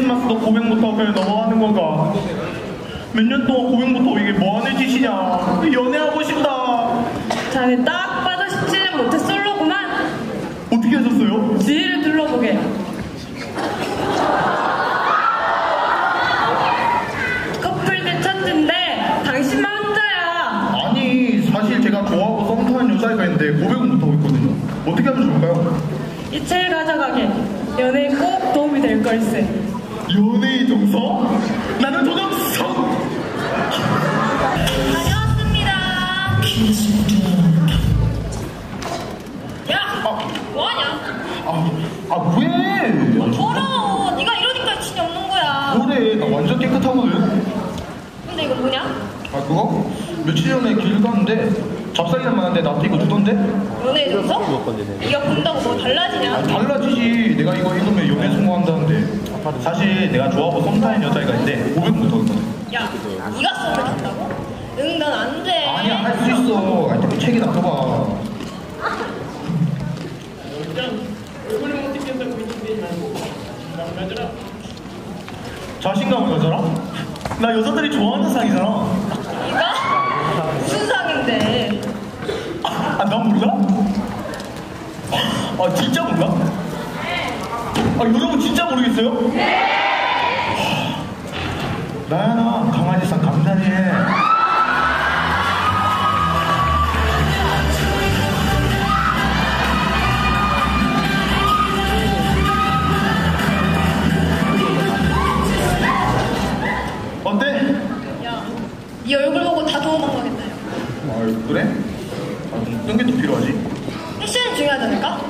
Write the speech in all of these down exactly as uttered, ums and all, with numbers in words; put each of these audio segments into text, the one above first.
크리스마스도 고백 못하고 그냥 넘어가는 건가? 몇 년 동안 고백 못하고 이게 뭐하는 짓이냐? 연애하고 싶다. 자네 딱 봐도 십칠 년 못해 솔로구만. 어떻게 하셨어요? 지휘를 둘러보게. 커플들 천진데 당신만 혼자야. 아니 사실 제가 좋아하고 썸 타는 여자애가 있는데 고백은 못하고 있거든요. 어떻게 하면 좋을까요? 이 책을 가져가게. 연애에 꼭 도움이 될 걸세. 연애의 정석? 나는 도정석! 다녀왔습니다. 야! 아, 뭐하냐? 아, 아 왜? 더러워. 네가 이러니까 진이 없는 거야. 그래 나 완전 깨끗하거든. 근데 이거 뭐냐? 아 그거? 며칠 전에 길 갔는데 잡사이랑 만났는데 나한테 이거 주던데? 연애에 정서? 네가 본다고 뭐 달라지냐? 아 달라지지. 내가 이거 읽으면 연애 성공한다는데. 사실 내가 좋아하고 썸 타는 여자애가 있는데 고백 못하고 있거든. 야, 네가 썸을 탄다고? 응, 난 안 돼. 아니야 할 수 있어. 아니 또 책이나 써봐. 자신감을 가져라? 나 여자들이 좋아하는 상이잖아. 네가? 무슨 상인데? 아, 난 몰라? 아, 진짜 몰라? 아, 여러분 진짜 모르겠어요? 나야나 강아지상 감사해. 어때? 야, 네 얼굴 보고 다 도망가겠다. 아, 그래? 아, 어떤 게 또 필요하지? 패션이 중요하지 않을까?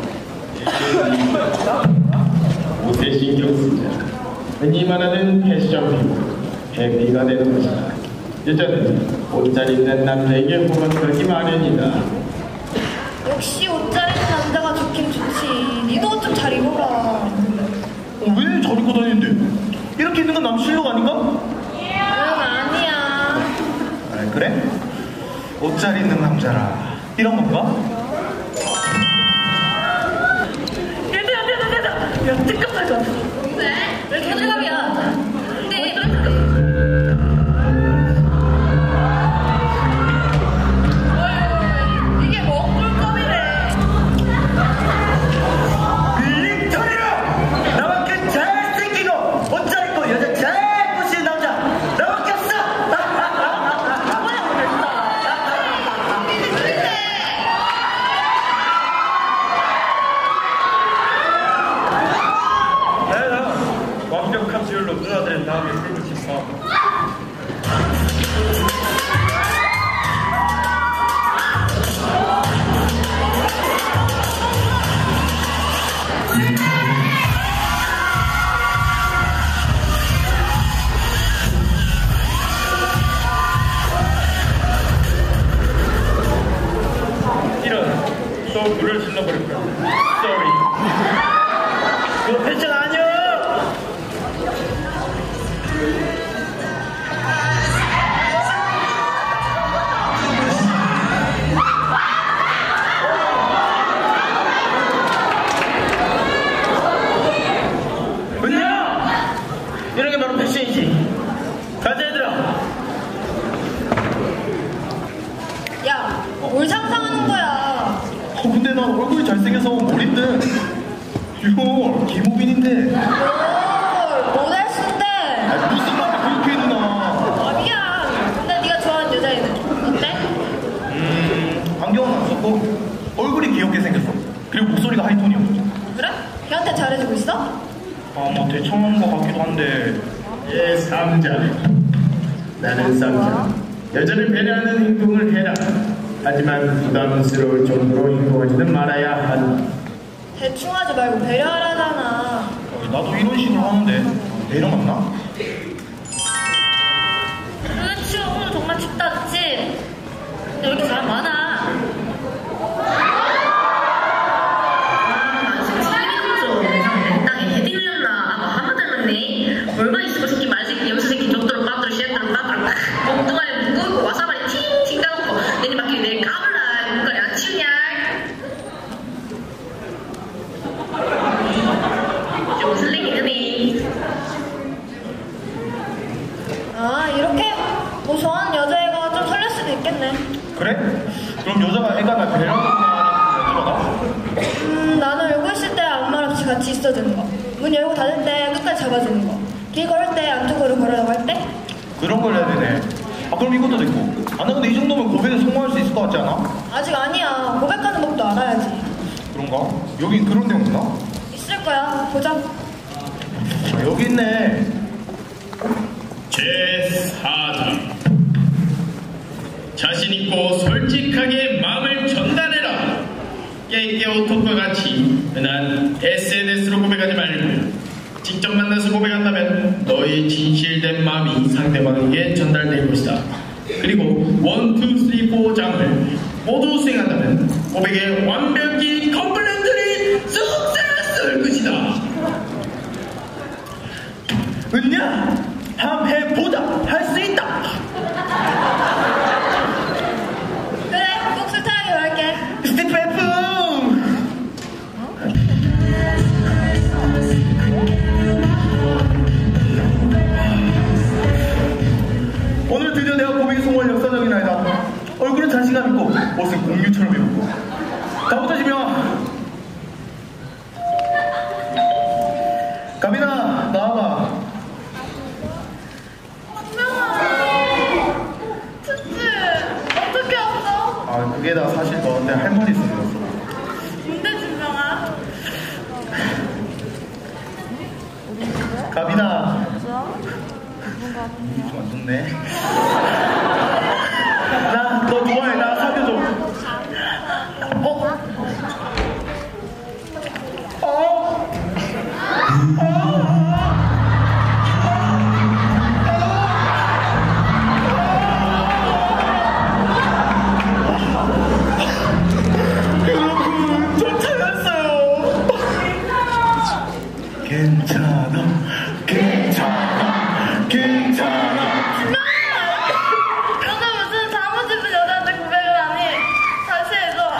옷에 신경 쓰자. 흔히 말하는 패션 피부, 해피가 되는 것이다. 여자는 옷 잘 입는 남자에게 호감하기 마련이다. 역시 옷 잘 입는 남자가 좋긴 좋지. 니도 옷 좀 잘 입어라. 어, 왜 잘 입고 다니는데? 이렇게 있는 건 남 실력 아닌가? 응, 아니야. 아, 그래? 옷 잘 입는 남자라 이런 건가? 얘들아, 얘들아, 얘들아. 야, 잠깐만 좀. 왜? 왜 개들갑이야? 근데 이게 뭐 꿀꺽이래. 빅토리야! 나만큼 잘생기고 옷 잘 입고 여자 잘 꼬시는 남자 나밖에 없어! 나야 완벽한 비율로 누나들의 다음에 풀고 싶어. 이런 또 불을 질러버릴 거야. Sorry. 그거 패션 아니야. 은야! 이런 게 바로 패션이지. 가자 얘들아. 야, 뭘 상상하는 거야? 어, 근데 난 얼굴이 잘생겨서 뭘 입든 이거 김호빈인데 뭘, 모델수인데. 아, 무슨 말이야 그렇게 누나. 아, 미안. 근데 네가 좋아하는 여자애는 어때? 음 안경은 안 썼고 얼굴이 귀엽게 생겼어. 그리고 목소리가 하이톤이었어. 그래? 걔한테 잘해주고 있어? 아뭐 대청한 것 같기도 한데. 예, 쌈자. 나는 쌈자. 여자를 배려하는 행동을 해라. 하지만 부담스러울 정도로 행동하지는 말아야 한다. 대충 하지 말고 배려하라잖아. 어, 나도 이런 식으로 하는데 배려 맞나? 그렇지, 오늘 정말 춥다, 그치? 근데 왜 이렇게 사람 많아? 아, 진짜 좀 내 땅에 헤딩 흘렸나? 아마 하마 닮았네. 얼마 있으면 새끼 말새끼 염소 새끼 족도로 빠뜨려 시했다로 빠뜨려 엉뚱하게 묶고 와사바리 팅팅 까놓고 내니 막히게 내일 까불라 눈깔이 안 치우냐? 좀 슬랭이 드네. 그럼 여자가 애가 날 배려하는 거나 음, 나는 열고 있을 때 아무 말 없이 같이 있어주는 거. 문 열고 닫을 때 끝까지 잡아주는 거. 길 걸을 때 안쪽으로 걸으라고 할 때? 그런 걸 해야 되네. 아 그럼 이것도 됐고. 아 나 근데 이 정도면 고백에 성공할 수 있을 것 같지 않아? 아직 아니야. 고백하는 법도 알아야지. 그런가? 여긴 그런 데 없나? 있을 거야. 보자. 아, 여기 있네. 제사 장 자신있고 솔직하게 마음을 전달해라. 깨깨 오토과 같이 흔한 에스엔에스로 고백하지 말고 직접 만나서 고백한다면 너의 진실된 마음이 상대방에게 전달될 것이다. 그리고 원, 투, 쓰리, 포 장을 모두 수행한다면 고백에 완벽히 컴플레인트리 숙세스를 것이다. 은냐? 함 해보자. 할 수 있다. 그래, 꼭 술탄하게 말할게. 스티프 F. 오늘 드디어 내가 고백에 성공한 역사적인 날이다. 얼굴은 자신감 있고 옷은 공유처럼 입고. 가보자 지명아. 가빈아 나와봐. 어떻게 왔어? 아 그게 다 사실 너한테 할 말이 있어서 그랬어. 근데 진정아. 가빈아. 좀 안 좋네. 나 너 좋아해. 나 사귀어줘. 어? 어? 여러분, 저 찾았어요. 괜찮아, 괜찮아, 괜찮아. 너는 무슨 잘못 입은 여자한테 고백을 하니? 다시 해줘.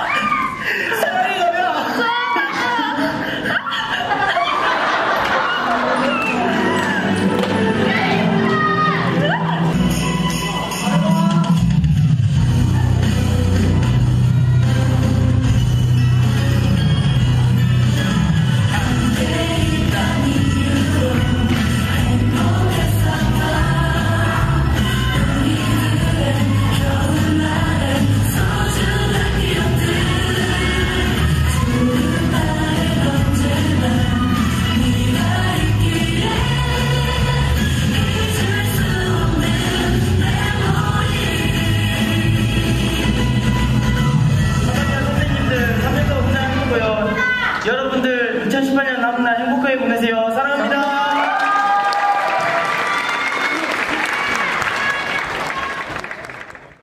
여러분